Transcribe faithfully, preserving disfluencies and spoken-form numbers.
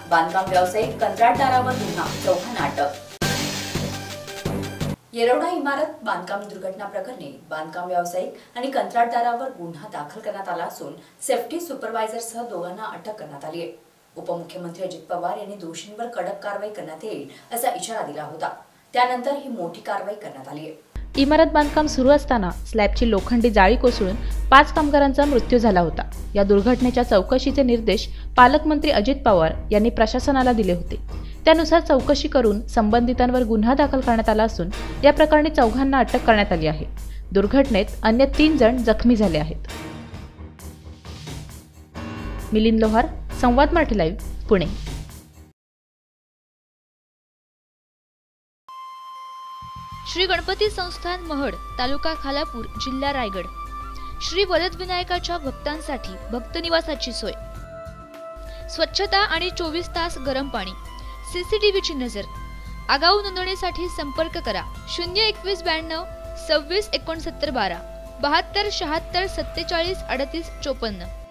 बांधकाम व्यावसायिक कंत्राटदारावर गुन्हा, चौघांना अटक। येरवडा इमारत बांधकाम दुर्घटना प्रकरणी बांधकाम व्यावसायिक आणि कंत्राटदारावर गुन्हा दाखल करण्यात आला असून सेफ्टी सुपरवायझरसह दोघांना अटक करण्यात आली आहे। उपमुख्यमंत्री अजित पवार यांनी दोषींवर कडक कारवाई करण्यात येईल असा इशारा दिला होता। त्यानंतर ही मोठी कारवाई करण्यात आली आहे। इमारत बांधकाम सुरू असताना स्लॅबची लोखंडी जाळी कोसळून पाच कामगारांचा मृत्यू झाला होता। या दुर्घटनेच्या चौकशीचे निर्देश पालकमंत्री अजित पवार यांनी प्रशासनाला दिले होते। त्यानुसार चौकशी करून संबंधितांवर गुन्हा दाखल करण्यात आला असून या प्रकरणी चौघांना अटक करण्यात आली आहे। दुर्घटनेत अन्य तीन जण जखमी झाले आहेत। मिलिंद लोहार, संवाद मराठी लाईव्ह, पुणे। श्री गणपती संस्थान महड, तालुका खालापूर, जिल्हा रायगड। श्री वरदविनायकाच्या भक्तांसाठी भक्तनिवासाची सोय, स्वच्छता आणि चोवीस तास गरम पाणी, सीसीटीव्हीची नजर। आगाऊ नोंदणीसाठी संपर्क करा शून्य एकवीस ब्याण्णव सव्वीस एकोणसत्तर बारा बहात्तर शहात्तर सत्तेचाळीस अडतीस चोपन्न।